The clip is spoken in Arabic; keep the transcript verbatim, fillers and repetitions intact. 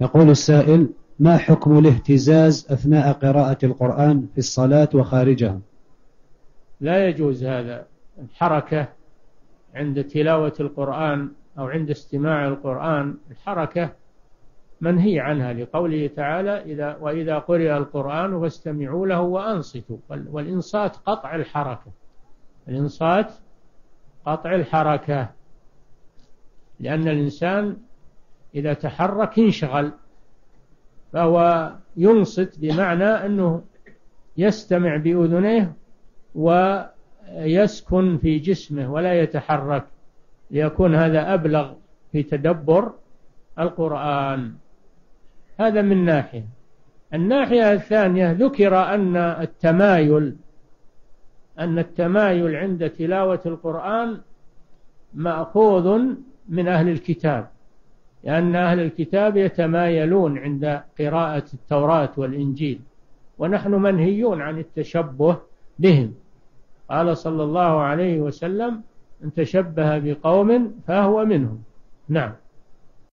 يقول السائل: ما حكم الاهتزاز أثناء قراءة القرآن في الصلاة وخارجها؟ لا يجوز هذا. الحركة عند تلاوة القرآن أو عند استماع القرآن الحركة منهي عنها، لقوله تعالى: إذا وإذا قرئ القرآن فاستمعوا له وأنصتوا. والإنصات قطع الحركة، الإنصات قطع الحركة، لأن الإنسان إذا تحرك ينشغل، فهو ينصت بمعنى أنه يستمع بأذنيه ويسكن في جسمه ولا يتحرك، ليكون هذا أبلغ في تدبر القرآن. هذا من ناحية. الناحية الثانية ذكر أن التمايل أن التمايل عند تلاوة القرآن مأخوذ من أهل الكتاب، لأن أهل الكتاب يتمايلون عند قراءة التوراة والإنجيل، ونحن منهيون عن التشبه بهم. قال صلى الله عليه وسلم: من تشبه بقوم فهو منهم. نعم.